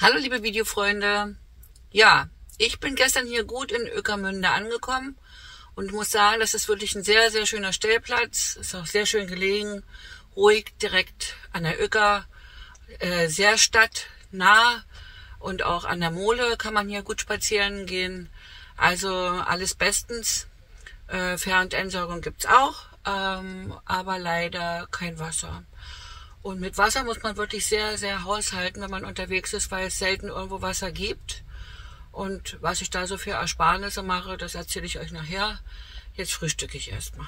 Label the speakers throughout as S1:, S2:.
S1: Hallo liebe Videofreunde. Ja, ich bin gestern hier gut in Ueckermünde angekommen und muss sagen, das ist wirklich ein sehr, sehr schöner Stellplatz. Ist auch sehr schön gelegen, ruhig, direkt an der Uecker, sehr stadtnah und auch an der Mole kann man hier gut spazieren gehen. Also alles bestens. Fähr- und Entsorgung gibt's auch, aber leider kein Wasser. Und mit Wasser muss man wirklich sehr, sehr haushalten, wenn man unterwegs ist, weil es selten irgendwo Wasser gibt. Und was ich da so für Ersparnisse mache, das erzähle ich euch nachher. Jetzt frühstücke ich erstmal.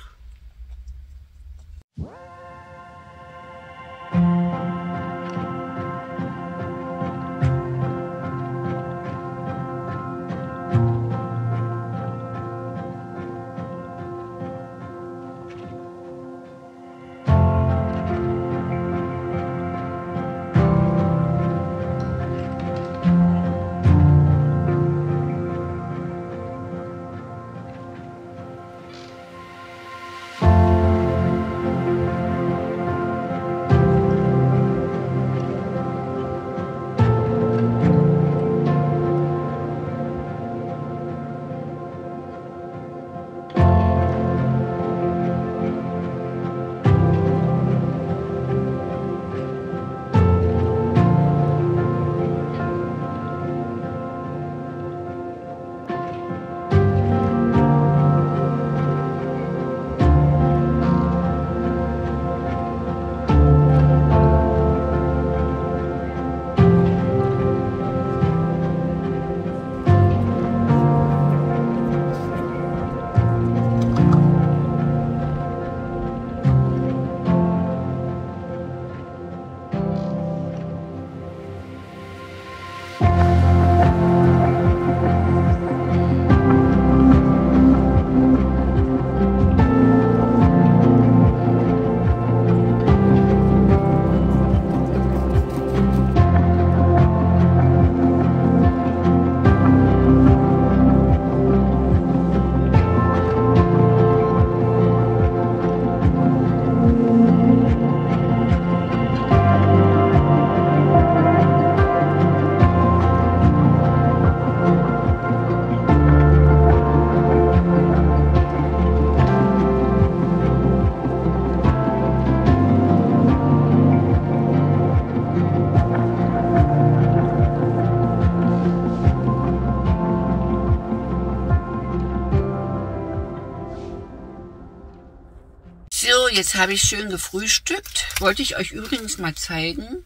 S1: So, jetzt habe ich schön gefrühstückt. Wollte ich euch übrigens mal zeigen.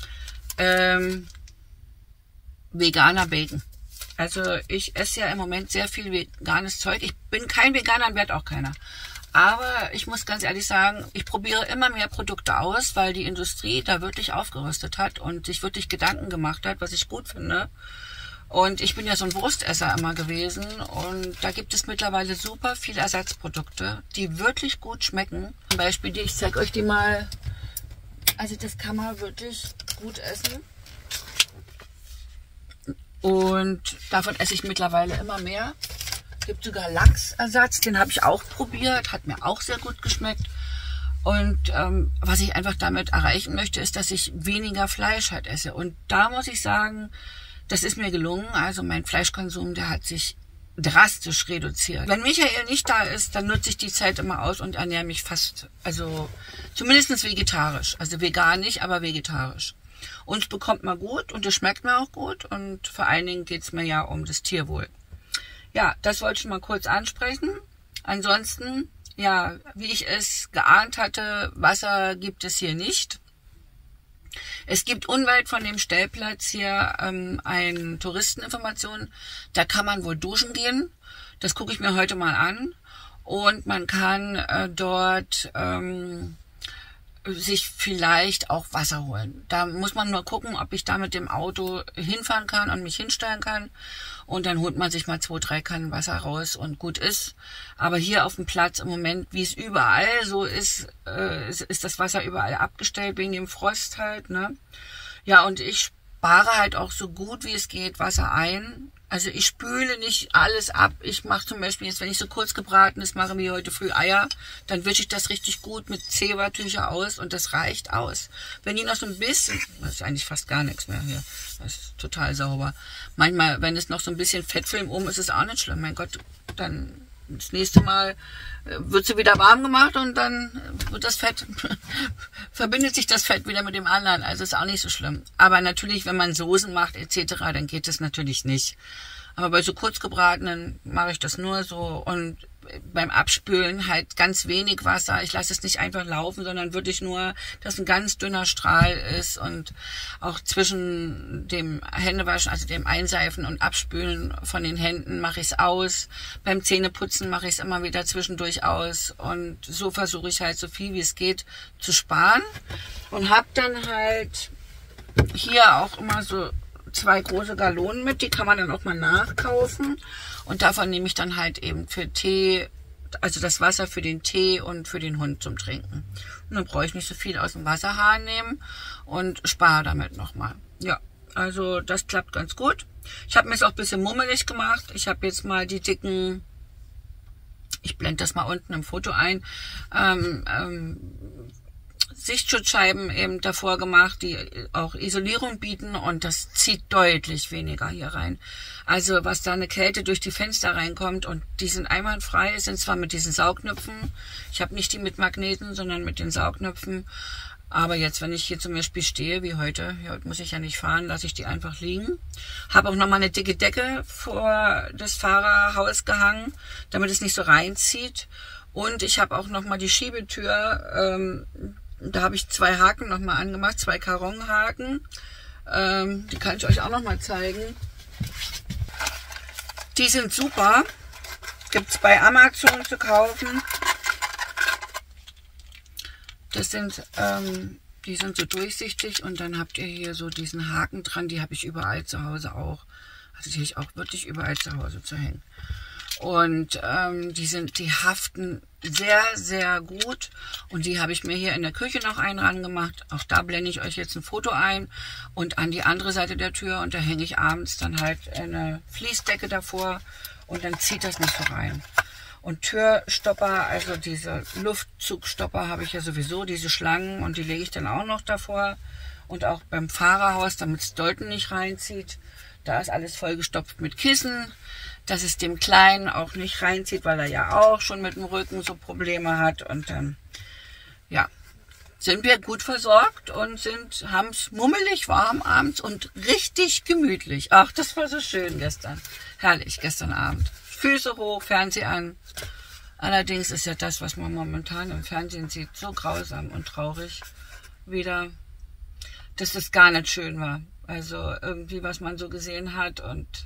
S1: Veganer Bacon. Also ich esse ja im Moment sehr viel veganes Zeug. Ich bin kein Veganer und werde auch keiner. Aber ich muss ganz ehrlich sagen, ich probiere immer mehr Produkte aus, weil die Industrie da wirklich aufgerüstet hat und sich wirklich Gedanken gemacht hat, was ich gut finde. Und ich bin ja so ein Wurstesser immer gewesen und da gibt es mittlerweile super viele Ersatzprodukte, die wirklich gut schmecken. Zum Beispiel ich zeige euch die mal. Also das kann man wirklich gut essen. Und davon esse ich mittlerweile immer mehr. Es gibt sogar Lachsersatz, den habe ich auch probiert, hat mir auch sehr gut geschmeckt. Und was ich einfach damit erreichen möchte, ist, dass ich weniger Fleisch halt esse. Und da muss ich sagen, das ist mir gelungen. Also mein Fleischkonsum, der hat sich drastisch reduziert. Wenn Michael nicht da ist, dann nutze ich die Zeit immer aus und ernähre mich fast, also zumindest vegetarisch. Also vegan nicht, aber vegetarisch. Und es bekommt man gut und es schmeckt mir auch gut. Und vor allen Dingen geht es mir ja um das Tierwohl. Ja, das wollte ich mal kurz ansprechen. Ansonsten, ja, wie ich es geahnt hatte, Wasser gibt es hier nicht. Es gibt unweit von dem Stellplatz hier eine Touristeninformation. Da kann man wohl duschen gehen. Das gucke ich mir heute mal an. Und man kann dort sich vielleicht auch Wasser holen. Da muss man nur gucken, ob ich da mit dem Auto hinfahren kann und mich hinstellen kann. Und dann holt man sich mal 2, 3 Kannen Wasser raus und gut ist. Aber hier auf dem Platz im Moment, wie es überall so ist, ist das Wasser überall abgestellt wegen dem Frost halt, ne? Ja, und ich spare halt auch so gut wie es geht Wasser ein. Also ich spüle nicht alles ab. Ich mache zum Beispiel jetzt, wenn ich so kurz gebratenes mache, wie heute früh Eier, dann wische ich das richtig gut mit Zewa-Tücher aus und das reicht aus. Wenn die noch so ein bisschen, das ist eigentlich fast gar nichts mehr hier, das ist total sauber. Manchmal, wenn es noch so ein bisschen Fettfilm oben ist, ist es auch nicht schlimm. Mein Gott, dann das nächste Mal wird sie wieder warm gemacht und dann wird das Fett, verbindet sich das Fett wieder mit dem anderen. Also ist auch nicht so schlimm. Aber natürlich, wenn man Soßen macht etc., dann geht das natürlich nicht. Aber bei so kurzgebratenen mache ich das nur so und beim Abspülen halt ganz wenig Wasser. Ich lasse es nicht einfach laufen, sondern wirklich nur, dass ein ganz dünner Strahl ist und auch zwischen dem Händewaschen, also dem Einseifen und Abspülen von den Händen mache ich es aus. Beim Zähneputzen mache ich es immer wieder zwischendurch aus und so versuche ich halt so viel wie es geht zu sparen und habe dann halt hier auch immer so 2 große Gallonen mit, die kann man dann auch mal nachkaufen und davon nehme ich dann halt eben für Tee, also das Wasser für den Tee und für den Hund zum Trinken. Und dann brauche ich nicht so viel aus dem Wasserhahn nehmen und spare damit nochmal. Ja, also das klappt ganz gut. Ich habe mir es auch ein bisschen mummelig gemacht. Ich habe jetzt mal die dicken, ich blende das mal unten im Foto ein, Sichtschutzscheiben eben davor gemacht, die auch Isolierung bieten und das zieht deutlich weniger hier rein. Also was da eine Kälte durch die Fenster reinkommt und die sind einwandfrei, sind zwar mit diesen Saugnöpfen, ich habe nicht die mit Magneten, sondern mit den Saugnöpfen, aber jetzt, wenn ich hier zum Beispiel stehe, wie heute, heute muss ich ja nicht fahren, lasse ich die einfach liegen. Habe auch nochmal eine dicke Decke vor das Fahrerhaus gehangen, damit es nicht so reinzieht und ich habe auch nochmal die Schiebetür, da habe ich 2 Haken nochmal angemacht, 2 Caron-Haken. Die kann ich euch auch nochmal zeigen. Die sind super. Gibt es bei Amazon zu kaufen. Das sind, die sind so durchsichtig und dann habt ihr hier so diesen Haken dran. Die habe ich überall zu Hause auch. Also die habe ich auch wirklich überall zu Hause zu hängen. Und die haften sehr, sehr gut. Und die habe ich mir hier in der Küche noch einen ran gemacht. Auch da blende ich euch jetzt ein Foto ein. Und an die andere Seite der Tür. Und da hänge ich abends dann halt eine Fließdecke davor. Und dann zieht das nicht so rein. Und Türstopper, also diese Luftzugstopper habe ich ja sowieso, diese Schlangen. Und die lege ich dann auch noch davor. Und auch beim Fahrerhaus, damit es Dolten nicht reinzieht. Da ist alles vollgestopft mit Kissen, dass es dem Kleinen auch nicht reinzieht, weil er ja auch schon mit dem Rücken so Probleme hat. Und dann, ja, sind wir gut versorgt und haben es mummelig warm abends und richtig gemütlich. Ach, das war so schön gestern. Herrlich, gestern Abend. Füße hoch, Fernseher an. Allerdings ist ja das, was man momentan im Fernsehen sieht, so grausam und traurig wieder, dass das gar nicht schön war. Also irgendwie, was man so gesehen hat und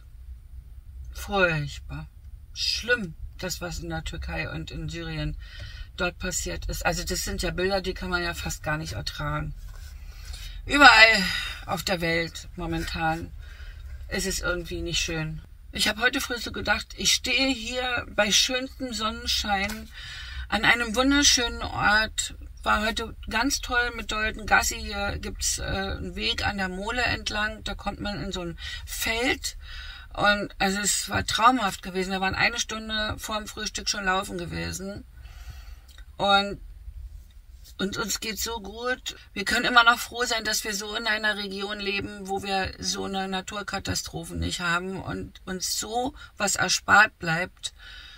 S1: furchtbar. Schlimm, das, was in der Türkei und in Syrien dort passiert ist. Also das sind ja Bilder, die kann man ja fast gar nicht ertragen. Überall auf der Welt momentan ist es irgendwie nicht schön. Ich habe heute früh so gedacht, ich stehe hier bei schönstem Sonnenschein an einem wunderschönen Ort. War heute ganz toll mit Dolden Gassi. Hier gibt's einen Weg an der Mole entlang. Da kommt man in so ein Feld. Und also es war traumhaft gewesen. Wir waren 1 Stunde vor dem Frühstück schon laufen gewesen. Und uns geht so gut. Wir können immer noch froh sein, dass wir so in einer Region leben, wo wir so eine Naturkatastrophen nicht haben und uns so was erspart bleibt.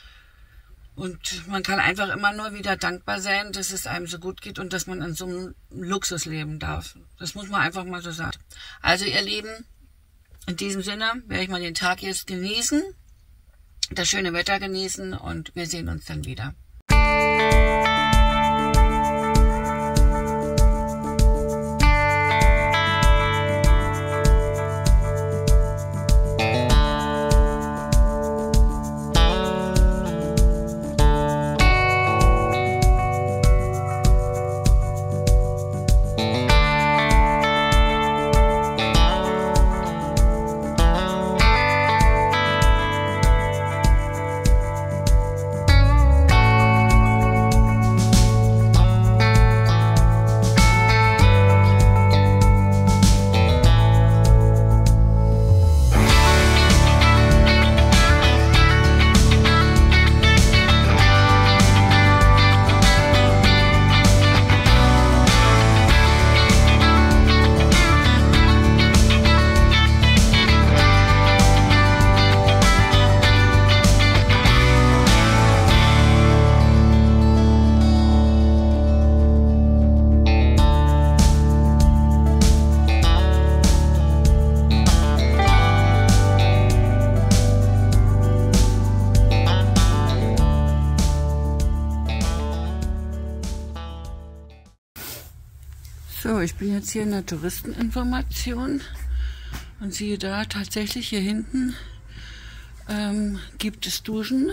S1: Und man kann einfach immer nur wieder dankbar sein, dass es einem so gut geht und dass man in so einem Luxus leben darf. Das muss man einfach mal so sagen. Also ihr Lieben, in diesem Sinne werde ich mal den Tag jetzt genießen, das schöne Wetter genießen und wir sehen uns dann wieder. So, ich bin jetzt hier in der Touristeninformation und siehe da, tatsächlich hier hinten gibt es Duschen,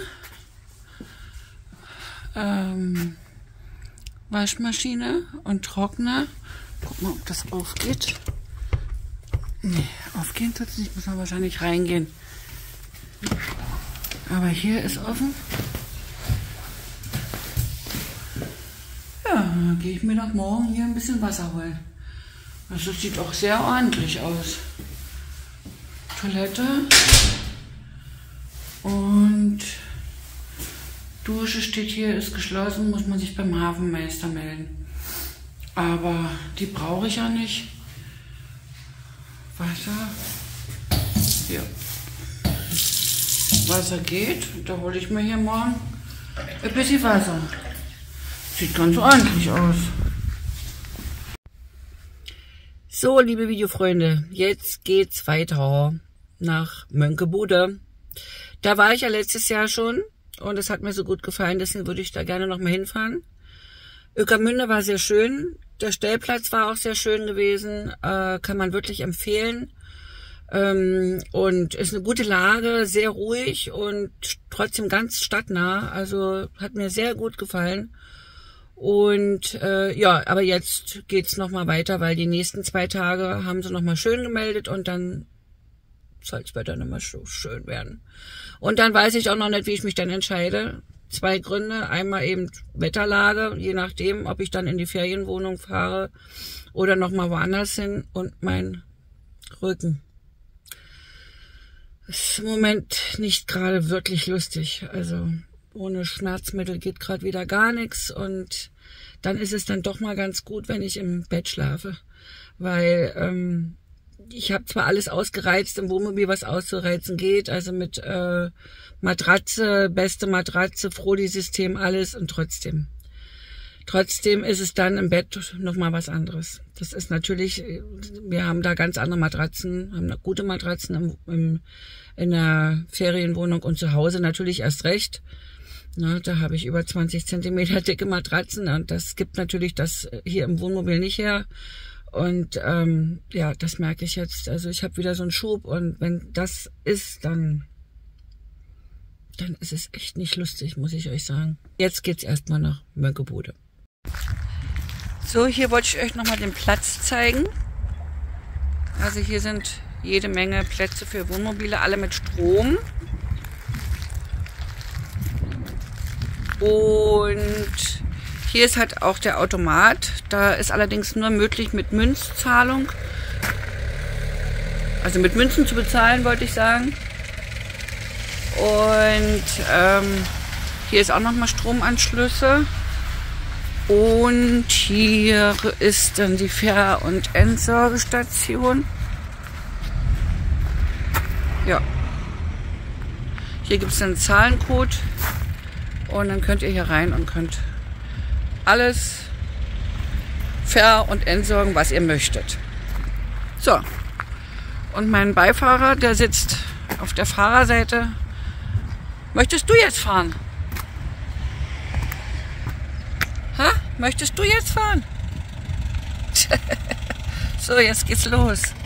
S1: Waschmaschine und Trockner. Guck mal, ob das aufgeht. Nee, aufgehen tut es nicht, muss man wahrscheinlich reingehen. Aber hier ist offen. Ja, dann gehe ich mir doch morgen hier ein bisschen Wasser holen. Also das sieht auch sehr ordentlich aus. Toilette und Dusche steht hier, ist geschlossen, muss man sich beim Hafenmeister melden. Aber die brauche ich ja nicht. Wasser. Ja. Wasser geht. Da hole ich mir hier morgen ein bisschen Wasser. Sieht ganz ordentlich aus. So, liebe Videofreunde, jetzt geht's weiter nach Mönckebude. Da war ich ja letztes Jahr schon und es hat mir so gut gefallen, deswegen würde ich da gerne noch mal hinfahren. Ueckermünde war sehr schön, der Stellplatz war auch sehr schön gewesen, kann man wirklich empfehlen. Und ist eine gute Lage, sehr ruhig und trotzdem ganz stadtnah, also hat mir sehr gut gefallen. Und ja, aber jetzt geht's noch mal weiter, weil die nächsten 2 Tage haben sie noch mal schön gemeldet und dann soll das Wetter nicht mehr so schön werden. Und dann weiß ich auch noch nicht, wie ich mich dann entscheide. 2 Gründe. Einmal eben Wetterlage, je nachdem, ob ich dann in die Ferienwohnung fahre oder noch mal woanders hin. Und mein Rücken ist im Moment nicht gerade wirklich lustig. Also ohne Schmerzmittel geht gerade wieder gar nichts. Und dann ist es dann doch mal ganz gut, wenn ich im Bett schlafe. Weil ich habe zwar alles ausgereizt im Wohnmobil, was auszureizen geht, also mit Matratze, beste Matratze, Frodi-System, alles und trotzdem ist es dann im Bett nochmal was anderes. Das ist natürlich, wir haben da ganz andere Matratzen, haben gute Matratzen in der Ferienwohnung und zu Hause natürlich erst recht. Na, da habe ich über 20 Zentimeter dicke Matratzen und das gibt natürlich das hier im Wohnmobil nicht her. Und ja, das merke ich jetzt. Also ich habe wieder so einen Schub und wenn das ist, dann ist es echt nicht lustig, muss ich euch sagen. Jetzt geht's erstmal nach Mönckebude. So, hier wollte ich euch nochmal den Platz zeigen. Also hier sind jede Menge Plätze für Wohnmobile, alle mit Strom. Und hier ist halt auch der Automat. Da ist allerdings nur möglich mit Münzzahlung. Also mit Münzen zu bezahlen, wollte ich sagen. Und hier ist auch nochmal Stromanschlüsse. Und hier ist dann die Fähr- und Entsorgestation. Ja. Hier gibt es einen Zahlencode. Und dann könnt ihr hier rein und könnt alles ver- und entsorgen, was ihr möchtet. So. Und mein Beifahrer, der sitzt auf der Fahrerseite. Möchtest du jetzt fahren? Ha? Möchtest du jetzt fahren? So, jetzt geht's los.